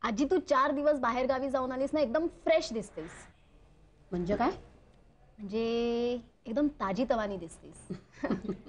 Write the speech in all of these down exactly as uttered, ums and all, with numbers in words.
आजी तू चार दिवस बाहेर गावी जाऊन आलीस ना, एकदम फ्रेश दिसतेस. म्हणजे काय? म्हणजे एकदम ताजी तवानी दिसतेस.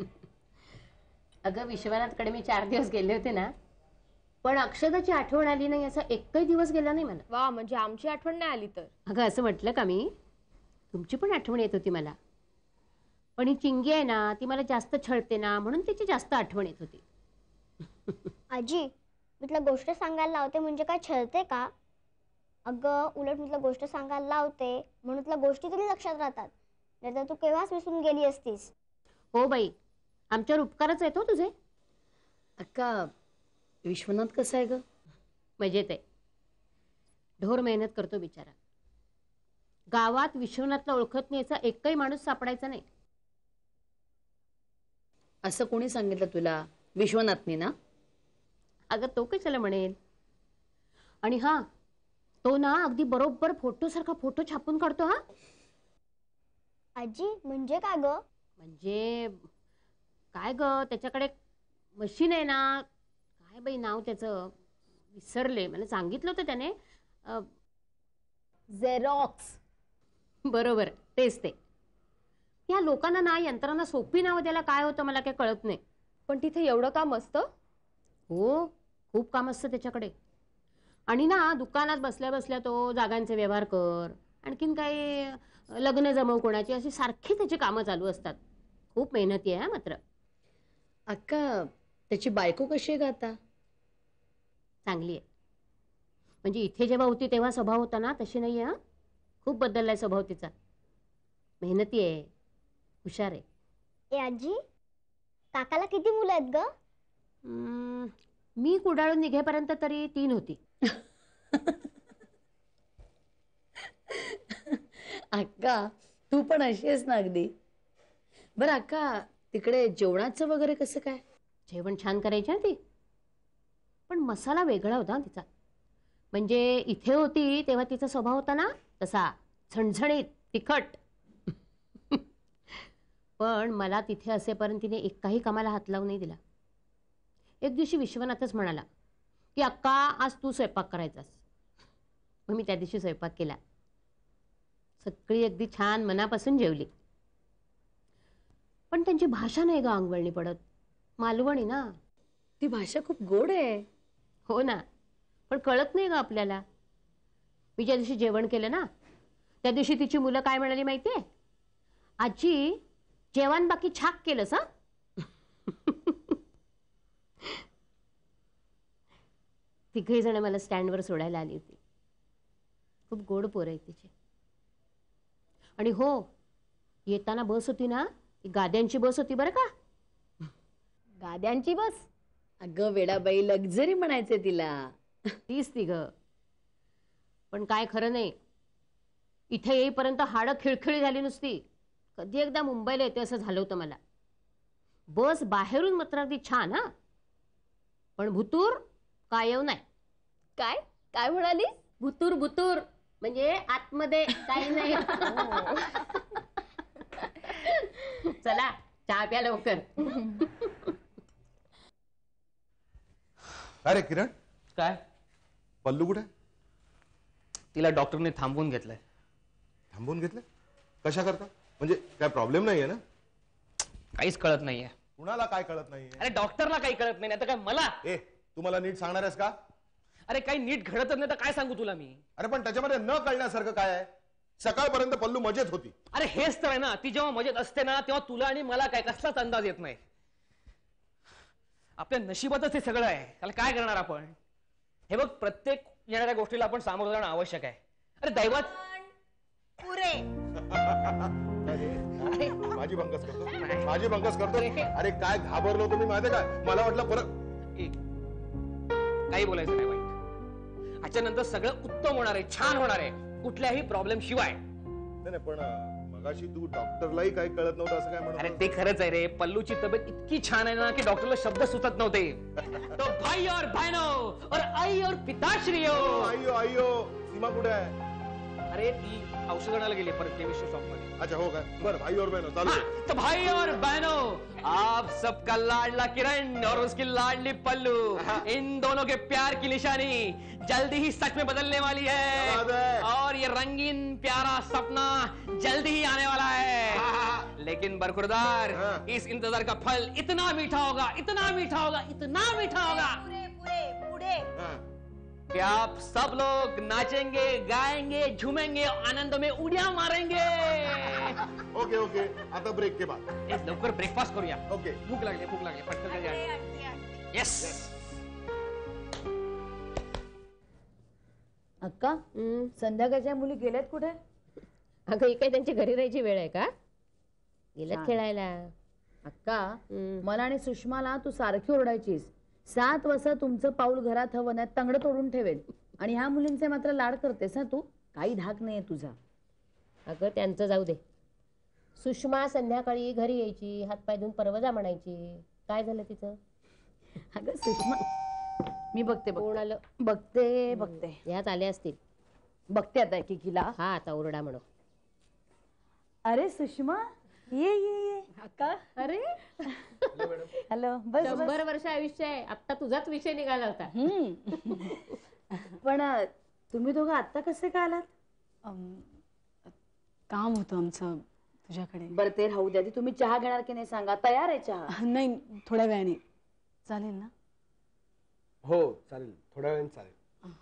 अगं विश्वनाथकडे मी चार दिवस गेले होते ना, पण अक्षताची आठवण आली नाही असा एकही दिवस गेला नाही मला. वा, म्हणजे आमची आठवण नाही आली तर? अगं असं म्हटलं का मी, तुमची पण आठवण येत होती मला, पण ही चिंगी आहे ना ती मला जास्त छळते ना, म्हणून तिची जास्त आठवण येत होती. आजी मी तुला गोष्ट सांगायला लावते म्हणजे काय छळते का? अगं उलट मी तुला गोष्ट सांगायला लावते म्हणून तुला गोष्टी तरी लक्षात राहतात, नाहीतर तू केव्हाच विसरून गेली असतीस. हो बाई, आमच्यावर उपकारच येतो तुझे. अक्का विश्वनाथ कसा आहे ग? मजेत आहे. ढोर मेहनत करतो बिचारा. गावात विश्वनाथला ओळखत नाही याचा एकही माणूस सापडायचा नाही. असं कोणी सांगितलं तुला? विश्वनाथनी ना? अगं तो कशाला म्हणेल. आणि हा तो ना अगदी बरोबर फोटो सारखा फोटो छापून काढतो. हा आजी म्हणजे काय ग? म्हणजे काय ग, त्याच्याकडे मशीन आहे ना, काय बाई नाव त्याचं विसरले, मला सांगितलं होतं त्याने. झेरॉक्स. बरोबर तेच ते. या लोकांना ना यंत्रांना सोपी नावं द्यायला काय होतं मला काही कळत नाही. पण तिथे एवढं काम असतं? हो, खूप काम असतं त्याच्याकडे. आणि ना दुकानात बसल्या बसल्या तो जागांचे व्यवहार कर, आणखीन काही लग्न जमव कोणाची, अशी सारखी त्याची कामं चालू असतात. खूप मेहनती आहे मात्र. अक्का त्याची बायको कशी आहे ग आता? चांगली आहे. म्हणजे इथे जेव्हा होती तेव्हा स्वभाव होता ना तशी नाही आहे. खूप बदललाय स्वभाव तिचा. मेहनती आहे, हुशार आहे. ए आजी काकाला किती मुलं आहेत ग? मी कुडाळून निघेपर्यंत तरी तीन होती. अक्का तू पण अशी आहेस ना अगदी. बरं अक्का तिकडे जेवणाचं वगैरे कसं काय? जेवण छान करायची ना ती, पण मसाला वेगळा होता तिचा. म्हणजे इथे होती तेव्हा तिचा स्वभाव होता ना तसा झणझणीत तिखट. पण मला तिथे असेपर्यंत तिने एकाही कामाला हात लावून नाही दिला. एक दिवशी विश्वनाथच म्हणाला की अक्का आज तू स्वयंपाक करायचास. मग मी त्या दिवशी स्वयंपाक केला. सगळी अगदी छान मनापासून जेवली. पण त्यांची भाषा नाही ग अंगवळणी पडत. मालवणी ना ती भाषा खूप गोड आहे. हो ना, पण कळत नाही ग आपल्याला. मी ज्या दिवशी जेवण केलं ना त्या दिवशी तिची मुलं काय म्हणाली माहितीये? आजी जेवण बाकी छाक केलंस. हा तिघही जण मला स्टँडवर सोडायला आली होती. खूप गोड पोर आहे तिची. आणि हो, येताना बस होती ना, ती गाद्यांची बस होती बरं का. गाद्यांची बस? अगं वेडाबाई, लक्झरी म्हणायचे तिला. तीच ती ग. पण काय खरं नाही, इथे येईपर्यंत हाडं खिळखिळी झाली नुसती. कधी एकदा मुंबईला येते असं झालं होतं मला. बस बाहेरून मात्र अगदी छान, हा पण भुतूर कायव नाही. काय काय म्हणाली? भुतूर भुतूर म्हणजे आतमध्ये काही नाही. चला चहा प्या लवकर. अरे किरण, काय? पल्लू कुठे? तिला डॉक्टरने थांबवून घेतलंय. थांबवून घेतलं? कशा करता? म्हणजे काय प्रॉब्लेम नाहीये ना? काहीच कळत नाहीये. कुणाला काय कळत नाहीये? अरे डॉक्टरला काही कळत नाही, आता काय मला? ए तुम्हाला नीट सांगणार आहेस का? अरे काही नीट घडतच नाही तर काय सांगू तुला मी? अरे पण त्याच्यामध्ये न कळण्यासारखं काय आहे? सकाळपर्यंत पल्लू मजेत होती. अरे हेच तर आहे ना, ती जेव्हा मजेत असते ना तेव्हा तुला आणि मला काय कसलाच अंदाज येत नाही. आपल्या नशिबातच हे सगळं आहे, त्याला काय करणार आपण? हे बघ, प्रत्येक येणाऱ्या गोष्टीला आपण सामोरं जाणं आवश्यक आहे. अरे दैवात पुरे माझी भंगस करतो, माझी भंगस करतो. अरे काय घाबरलो तुम्ही माहिती का? मला वाटलं परत काही बोलायचं नाही वाईट. ह्याच्यानंतर सगळं उत्तम होणार आहे, छान होणार आहे, कुठल्याही प्रॉब्लेम शिवाय. नाही पण मगाशी तू डॉक्टरलाही काही कळत नव्हतं असं काय म्हणत? अरे ते खरंच आहे रे, पल्लूची तब्येत इतकी छान आहे ना की डॉक्टरला शब्द सुचत नव्हते. तो भाई और बहनो और आई और पिताश्रियो. अय्यो अय्यो, सीमा कुठे आहे? अरे ती औषध आणायला गेली परत देवेश्वर शॉप मध्ये. अच्छा हो काय बरं भाई और बहनों चालू हाँ, आहे. तो भाई और बहनों, आप सबका लाडला किरण और उसकी लाडली पल्लू, इन दोनों के प्यार की निशानी जल्दी ही सच में बदलने वाली क्या बात है है? और ये रंगीन प्यारा सपना जल्दी ही आने वाला है. लेकिन बरखुरदार, हाँ. इस इंतजार का फल इतना मीठा होगा, इतना मीठा होगा, इतना मीठा होगा पुढे पुढे पुढे हां. कि आप सब लोग नाचेंगे, गाएंगे, झूमेंगे, आनंद में उड़िया मारेंगे. ओके ओके आता ब्रेक के बाद. ए, लवकर ब्रेकफास्ट करूया. ओके. भूक लागली, भूक लागली. पटकन जाऊया. येस. अक्का हम्म. संध्याकाळच्या मुली गेल्यात कुठे? अगं ही काय त्यांची घरी राहायची वेळ आहे का? गेल्यात छान. खेळायला. अक्का हम्म. मला आणि सुषमाला तू सारखी ओरडायचीस. सात वाजता तुमचं पाऊल घरात हवं नाही तंगड तोडून ठेवेल. आणि ह्या मुलींचे मात्र लाड करतेस ना तू. काही धाक नाहीये तुझा. अगं त्यांचं जाऊ दे. सुषमा संध्याकाळी घरी यायची, हातपाय धुवून परवजा म्हणायची. काय झालं तिचं? अगं सुषमा मी बघते कोण बघते आलं? बघते बघते ह्यात आले असतील. बघते आता एकेकीला. हा आता ओरडा म्हणू. अरे सुषमा ये ये ये. अक्का अरे हॅलो बस बस. शंभर वर्ष आयुष्य आहे. आता तुझाच विषय निघाला होता. हम्म. पण अ, तुम्ही दोघं आत्ता कसे काय आलात? अम, काम होतं आमचं तुझ्याकडे. बरं ते राहू द्या. आधी तुम्ही चहा घेणार की नाही सांगा. तयार आहे चहा? नाही थोड्या वेळाने चालेल ना? हो चालेल थोड्या वेळाने चालेल.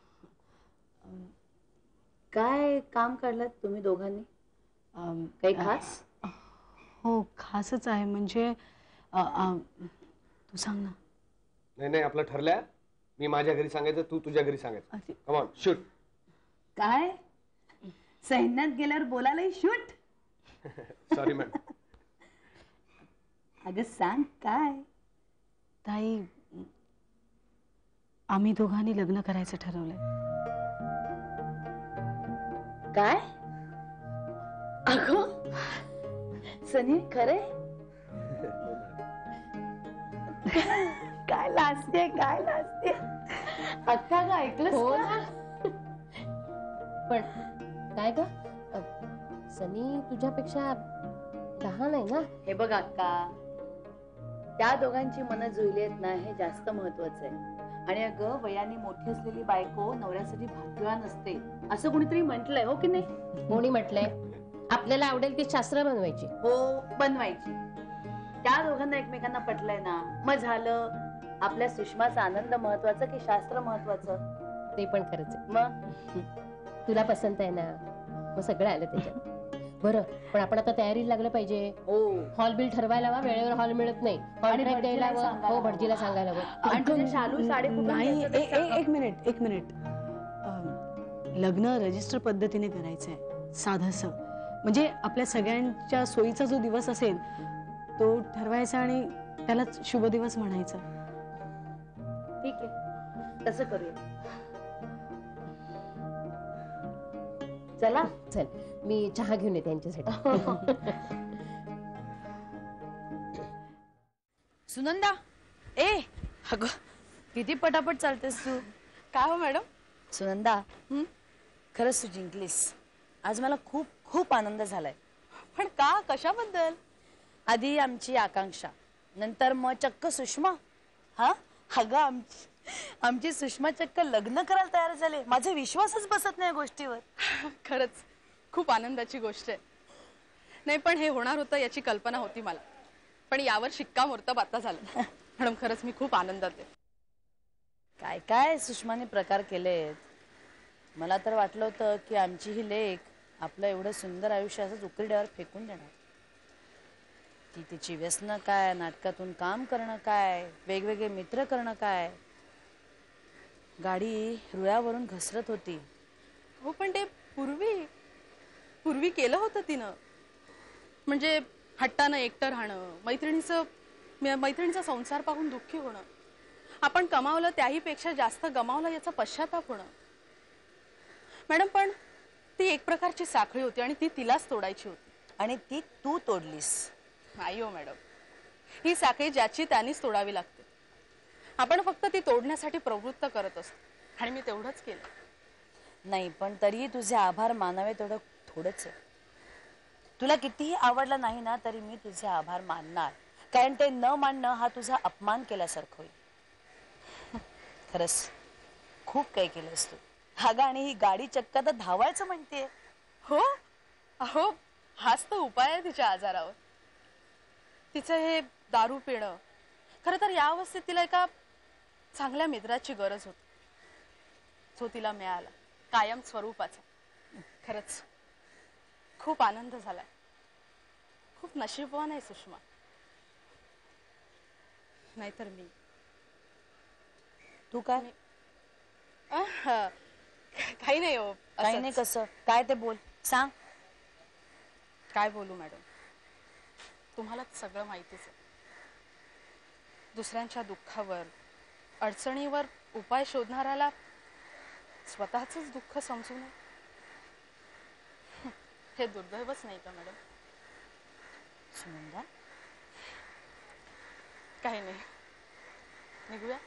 काय काम काढलं तुम्ही दोघांनी? अम, काही खास? हो खासच आहे म्हणजे अ, अ, तू सांग ना. नाही नाही आपलं ठरलंय. मी माझ्या घरी सांगायचं तू तुझ्या घरी सांगायचं. अरे, कम ऑन शूट. काय सैन्यात गेल्यावर बोलायलाही शूट? Sorry ma'am. अगं सांग काय? ताई आम्ही दोघांनी लग्न करायचं ठरवलंय. काय? अगं सनी खरे? काय लाजते काय लाजते? अक्का का ऐकलंस हो का? ना. पण काय ग अ, सनी तुझ्यापेक्षा लहान आहे ना? हे बघ अक्का त्या दोघांची मनं जुळली आहेत ना हे जास्त महत्वाचं आहे. आणि अगं वयाने मोठी असलेली बायको नवऱ्यासाठी भाग्यवान असते असं कुणीतरी म्हटलंय हो की नाही? कोणी म्हटलंय? आपल्याला आवडेल ती शास्त्र बनवायची. हो बनवायची. त्या दोघांना एकमेकांना पटलंय ना मग झालं. आपल्या सुषमाचा आनंद महत्वाचा की शास्त्र महत्वाचं? ते पण खरंच आहे. मग तुला पसंत आहे ना मग सगळं आलं त्याच्यात. बरं पण आपण आता तयारीला लागलं पाहिजे. हो हॉल बिल ठरवायला हवा. वेळेवर हॉल मिळत नाही. कॉन्ट्रॅक्ट भटजीला द्यायला हवं. सांगायला हो भटजीला हवं. सांगायला हवं. आणि तुझी शालू साडी कुठून नाही घ्यायचं ते ए- ए- सांग. एक मिनिट एक मिनिट अम, लग्न रजिस्टर पद्धतीने करायचंय साधंसं. म्हणजे आपल्या सगळ्यांच्या सोयीचा जो दिवस असेल तो ठरवायचा आणि त्यालाच शुभ दिवस म्हणायचा. ठीक आहे तसं करूया. चला चल मी चहा घेऊन येते त्यांच्यासाठी. सुनंदा ए अगं किती पटापट चालतेस तू. काय हो मॅडम? सुनंदा खरंच तू जिंकलीस. आज मला खूप खूप आनंद झालाय. पण का? कशाबद्दल? आधी आमची आकांक्षा नंतर मग चक्क सुषमा. हा अगं आमची आमची सुषमा चक्क लग्न करायला तयार झाले. माझा विश्वासच बसत नाही गोष्टीवर. खरंच खूप आनंदाची गोष्ट आहे. नाही पण हे होणार होतं याची कल्पना होती मला. पण यावर शिक्कामोर्तब आता झालं. मॅडम खरंच मी खूप आनंदात आहे. काय काय सुषमाने प्रकार केलेत. मला तर वाटलं होतं की आमची ही लेक आपलं एवढं सुंदर आयुष्य असंच उकरड्यावर फेकून देणार. ती तिची व्यसनं काय, नाटकातून काम करणं काय, वेगवेगळे मित्र करणं काय. गाडी रुळावरून घसरत होती. हो पण ते पूर्वी पूर्वी केलं होतं तिनं. म्हणजे हट्टानं एकटं राहणं, मैत्रिणीचं मैत्रिणीचा संसार पाहून दुःखी होणं, आपण कमावलं त्याही पेक्षा जास्त गमावलं याचा पश्चाताप होणं. मॅडम पण ती एक प्रकारची साखळी होती आणि ती तिलाच तोडायची होती. आणि ती तू तोडलीस. नाही हो मॅडम, ही साखळी ज्याची त्यानीच तोडावी लागते. आपण फक्त ती तोडण्यासाठी प्रवृत्त करत असतो आणि मी तेवढंच केलं. नाही पण तरीही तुझे आभार मानावे तेवढं थोडंच आहे. तुला कितीही आवडलं नाही ना तरी मी तुझे आभार मानणार, कारण ते न मानणं हा तुझा अपमान केल्यासारखं होईल. खरंच खूप काही केलंस तू. अगं आणि ही गाडी चक्क तर धावायचं म्हणते. हो अहो हाच तर उपाय आहे तिच्या आजारावर. तिचं हे दारू पिणं, खरं तर या अवस्थेत तिला एका चांगल्या मित्राची गरज होती, जो तिला मिळाला कायम स्वरूपाचा. खरंच खूप आनंद झालाय. खूप नशीबवान आहे सुषमा. नाहीतर मी तू काय अह, काही नाही हो. काही असंच. नाही. कसं काय ते बोल, सांग. काय बोलू मॅडम, तुम्हाला सगळं माहितीच आहे. दुसऱ्यांच्या दुःखावर अडचणीवर उपाय शोधणाऱ्याला स्वतःच दुःख समजू नये, हे दुर्दैवच नाही का मॅडम? सुनंदा, काही नाही, निघूया.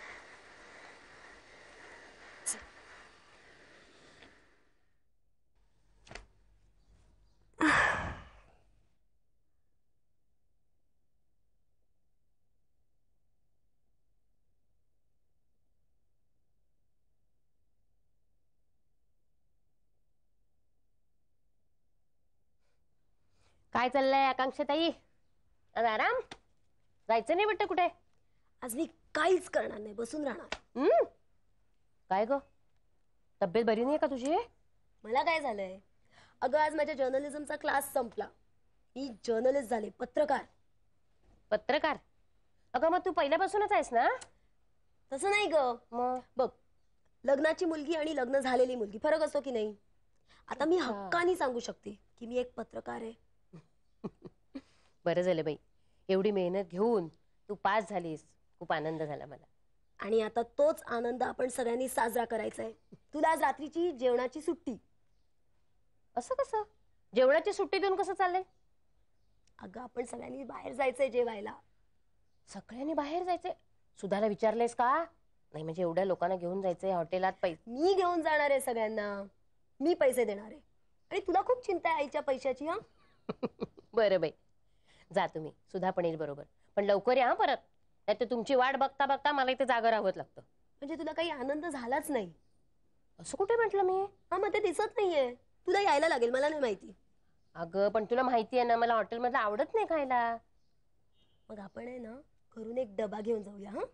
काय चाललंय आकांक्षाताई? आज आराम? जायचं नाही वाटतं कुठे? आज मी काहीच करणार नाही, बसून राहणार. हम्म काय ग, तब्येत बरी नाही का तुझी? मला काय झालंय अगं, आज माझ्या जर्नलिझमचा क्लास संपला. मी जर्नलिस्ट झाले, पत्रकार. पत्रकार? अगं मग तू पहिल्यापासूनच आहेस ना? तसं नाही ग. मग बघ, लग्नाची मुलगी आणि लग्न झालेली मुलगी फरक असतो की नाही? आता मी हक्काने सांगू शकते की मी एक पत्रकार आहे. बरं झालं बाई, एवढी मेहनत घेऊन तू पास झालीस, खूप आनंद झाला मला. आणि आता तोच आनंद आपण सगळ्यांनी साजरा करायचा आहे. तुला आज रात्रीची जेवणाची सुट्टी. असं कसं? जेवणाची सुट्टी देऊन कसं चाललंय? अगं आपण सगळ्यांनी बाहेर जायचंय जेवायला. सगळ्यांनी बाहेर जायचंय? सुधाला विचारलेस का? नाही म्हणजे एवढ्या लोकांना घेऊन जायचंय हॉटेलात पैसे? मी घेऊन जाणार आहे सगळ्यांना, मी पैसे देणार आहे. आणि तुला खूप चिंता आहे आईच्या पैशाची. हा बरं बाई, जा तुम्ही. सुधा पण येईल बरोबर, पण लवकर या परत, नाही तर तुमची वाट बघता बघता मला इथे जागा राहावं लागतं. म्हणजे तुला काही आनंद झालाच नाही? असं कुठे म्हटलं मी? हा मग ते दिसत नाहीये. तुला यायला लागेल, मला नाही माहिती. अगं पण तुला माहिती आहे ना, मला हॉटेलमधलं आवडत नाही खायला. मग आपण आहे ना घरून एक डबा घेऊन जाऊया. हा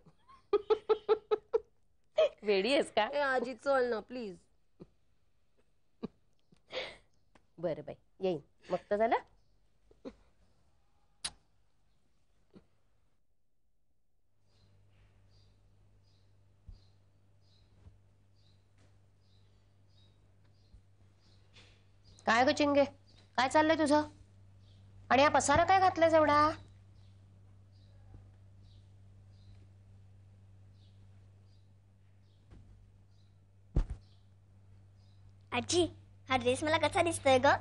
वेडी आहेस का? ए आजी चल ना प्लीज. बरं बाई, येईन. मग तर झालं. काय ग चिंगे, काय चाललंय तुझं? आणि हा पसारा काय घातलायस एवढा? आजी, हा ड्रेस मला कसा दिसतोय ग?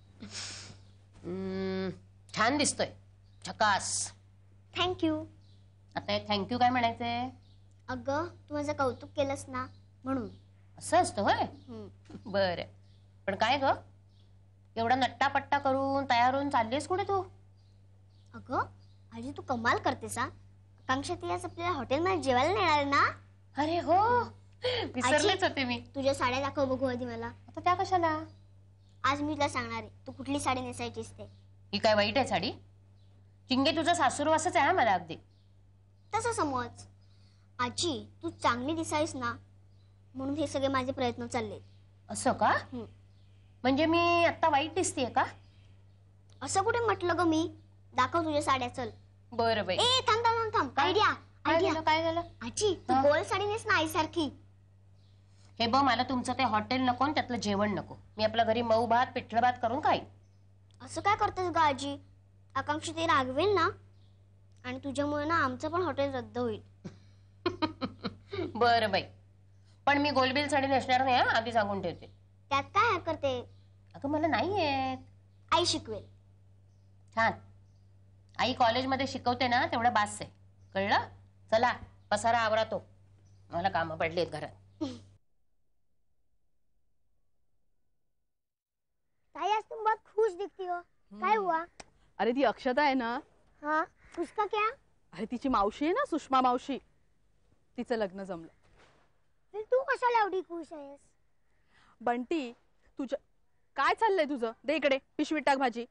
हम्म, छान दिसतोय, झकास. थँक्यू. आता थँक्यू काय म्हणायचंय? अगं तू माझं कौतुक केलंस ना म्हणून. असं असतं होय? बरं, पण काय ग एवढा नट्टापट्टा करून तयार होऊन चाललीस कुठे तू? अगं आजी तू कमाल करतेस. हा आकांक्षा ती आज आपल्याला हॉटेलमध्ये जेवायला नेणार ना? अरे हो, विसरलेच होते मी. तुझ्या साड्या दाखव बघू आधी मला. आता त्या कशाला? आज मी तुला सांगणार आहे तू कुठली साडी नेसायचीस ते. ही काय वाईट आहे साडी? चिंगे तुझा सासूरवासच आहे मला अगदी. तसं समज. आजी तू चांगली दिसायस ना म्हणून हे सगळे माझे प्रयत्न चालले. असं का? म्हणजे मी आता वाईट दिसतेय का? असं कुठे म्हटलं ग मी. दाखव तुझ्या साड्या चल. बरं बाई. ए थांब थांब थांब. Idea idea. काय झालं? आजी तू गोल साडी नेस ना आईसारखी. हे बघ, मला तुमचं ते हॉटेल नको आणि त्यातलं जेवण नको. मी आपल्या घरी मऊ भात पिठलं भात करून खाईन. असं काय करतेस ग आजी? आकांक्षा ते रागवेल ना आणि तुझ्यामुळे ना आमचं पण हॉटेल रद्द होईल. बरं बाई, पण मी गोलबिल साडी नेसणार नाही, आधी सांगून ठेवते. त्यात काय हरकत आहे? अगं मला नाही येत. आई शिकवेल. छान. आई कॉलेजमध्ये शिकवते ना तेवढं बास आहे, कळलं? चला पसारा आवरा तो, मला कामं पडली आहेत घरात. दिखती हो काय हुआ अरे ती अक्षता आहे ना, हाँ उसका क्या अरे तिची मावशी आहे ना, सुषमा मावशी, तिचं लग्न जमलं. फिर तू कशाला एवढी खुश आहेस बंटी, तुझं काय चाललंय तुझं? दे इकडे पिशवीत टाक भाजी.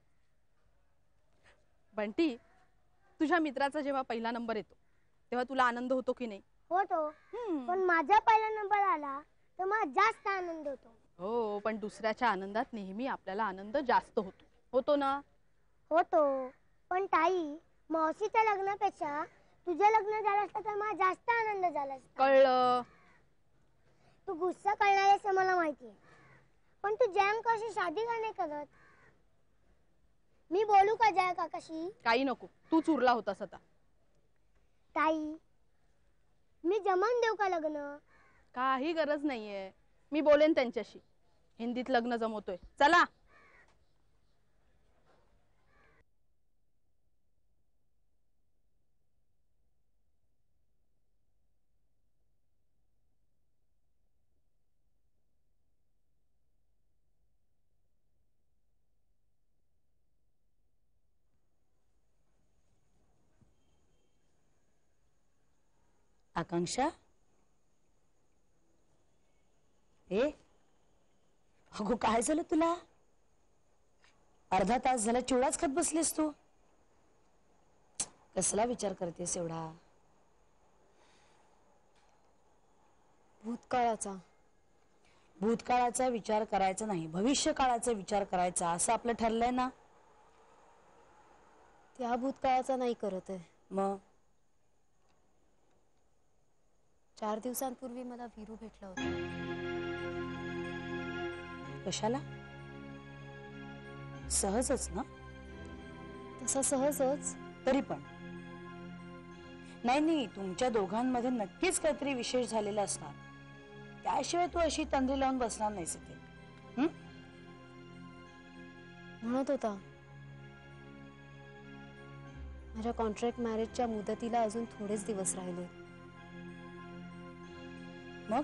बंटी, तुझ्या मित्राचा जेव्हा पहिला नंबर येतो तेव्हा तुला आनंद होतो की नाही? होतो पण माझा पहिला नंबर आला तर मला जास्त आनंद होतो. हो, पण दुसऱ्याच्या आनंदात नेहमी आपल्याला आनंद जास्त होतो. होतो ना? होतो पण ताई, मावशीच्या लग्नापेक्षा तुझं लग्न झालं असतं तर मला जास्त आनंद झाला असता. कळलं. तू गुस्सा करणार आहेस हे मला माहिती आहे, पण तू जयंत काकाशी शादी का नाही करत? मी बोलू का जयंत काकाशी? काही नको, तू चुरला होतास आता. ताई, मी जमवून देऊ का लग्न? काही गरज नाहीये, मी बोलेन त्यांच्याशी. हिंदीत लग्न जमवतोय. चला. आकांक्षा, ए अगो काय झालं तुला? अर्धा तास झाला चिवडाच खात बसलीस तू. कसला विचार करतेस एवढा? भूतकाळाचा. भूतकाळाचा विचार करायचा नाही, भविष्य काळाचा विचार करायचा असं आपलं ठरलंय ना. त्या भूतकाळाचा नाही करत आहे. मग चार दिवसांपूर्वी मला वीरू भेटला होता. कशाला? सहजच ना? तसा सहजच. तरी पण नाही नाही, तुमच्या दोघांमध्ये नक्कीच काहीतरी विशेष झालेला असणार. त्याशिवाय तू अशी तंद्री लावून बसणार नाहीस इथे. म्हणत होता माझ्या कॉन्ट्रॅक्ट मॅरेजच्या मुदतीला अजून थोडेच दिवस राहिले. मग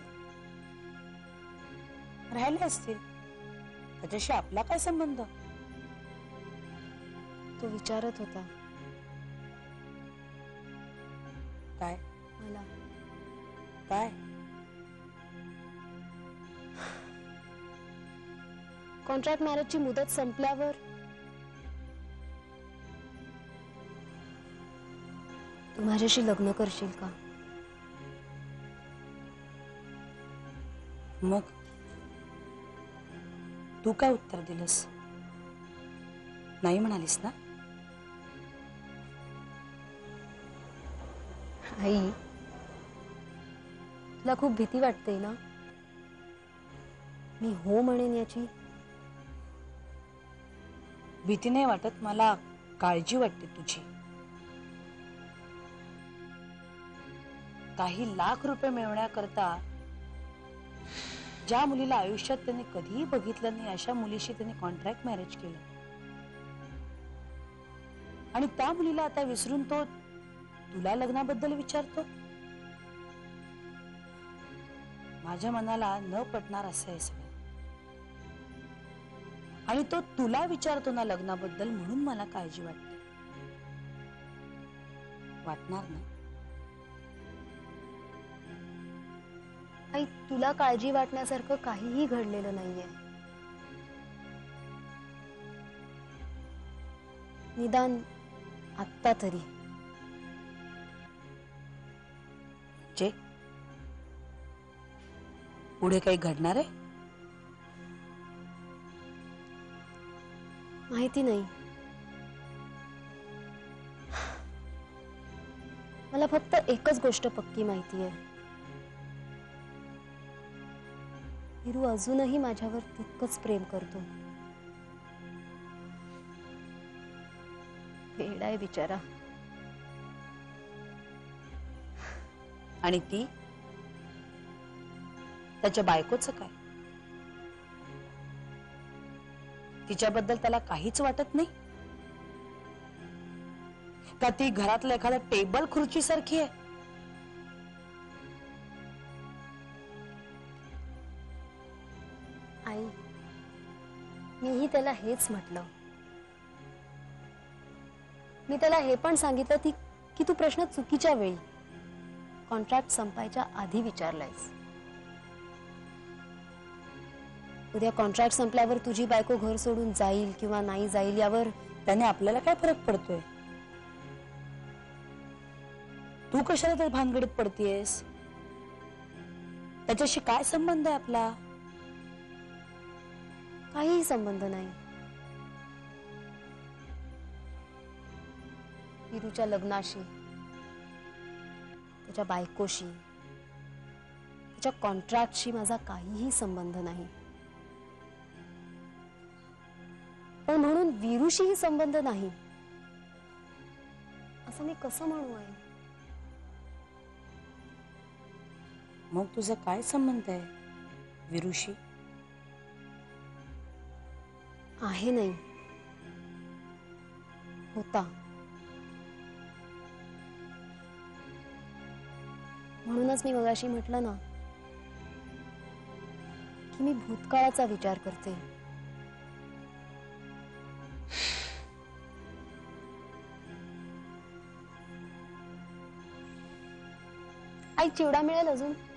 राहिले असतील, त्याच्याशी आपला काय संबंध? तो विचारत होता काय? मला काय? कॉन्ट्रॅक्ट मॅरेजची मुदत संपल्यावर तू माझ्याशी लग्न करशील का? मग तू काय उत्तर दिलंस? नाही म्हणालीस ना? आई, तुला खूप भीती वाटते ना मी हो म्हणेन याची? भीती नाही वाटत, मला काळजी वाटते तुझी. काही लाख रुपये मिळवण्याकरता ज्या मुलीला आयुष्यात त्यांनी कधीही बघितलं नाही अशा मुलीशी त्यांनी कॉन्ट्रॅक्ट मॅरेज केलं, आणि त्या मुलीला आता विसरून तो तुला लग्नाबद्दल विचारतो. माझ्या मनाला न पटणार असं आहे सगळं. आणि तो तुला विचारतो ना लग्नाबद्दल, म्हणून मला काळजी वाटते. वाटणार ना? आई, तुला काळजी वाटण्यासारखं काहीही घडलेलं नाहीये. निदान आत्ता तरी. जे पुढे काही घडणार आहे? माहिती नाही. मला फक्त एकच गोष्ट पक्की माहिती आहे. वीरू अजूनही माझ्यावर तितकंच प्रेम करतो. वेडा आहे बिचारा. आणि ती त्याच्या बायकोचं काय? तिच्याबद्दल त्याला काहीच वाटत नाही का? ती घरातलं एखाद्या टेबल खुर्ची सारखी आहे. आई, मीही त्याला हेच म्हटलं. मी त्याला हे पण सांगितलं ती की तू प्रश्न चुकीच्या वेळी कॉन्ट्रॅक्ट संपायच्या आधी विचारलायस. उद्या कॉन्ट्रॅक्ट संपल्यावर तुझी बायको घर सोडून जाईल किंवा नाही जाईल यावर त्याने आपल्याला काय फरक पडतोय? तू कशाला त्या भानगडीत पडतीयस? त्याच्याशी काय संबंध आहे आपला? काहीही संबंध नाही. वीरूच्या लग्नाशी, त्याच्या बायकोशी, त्याच्या कॉन्ट्रॅक्टशी माझा काहीही संबंध नाही. पण म्हणून वीरूशीही संबंध नाही असं मी कसं म्हणू आहे? मग तुझा काय संबंध आहे वीरूशी? आहे नाही, होता. म्हणूनच मी मगाशी म्हटलं ना की मी भूतकाळाचा विचार करते. आई, चिवडा मिळेल अजून?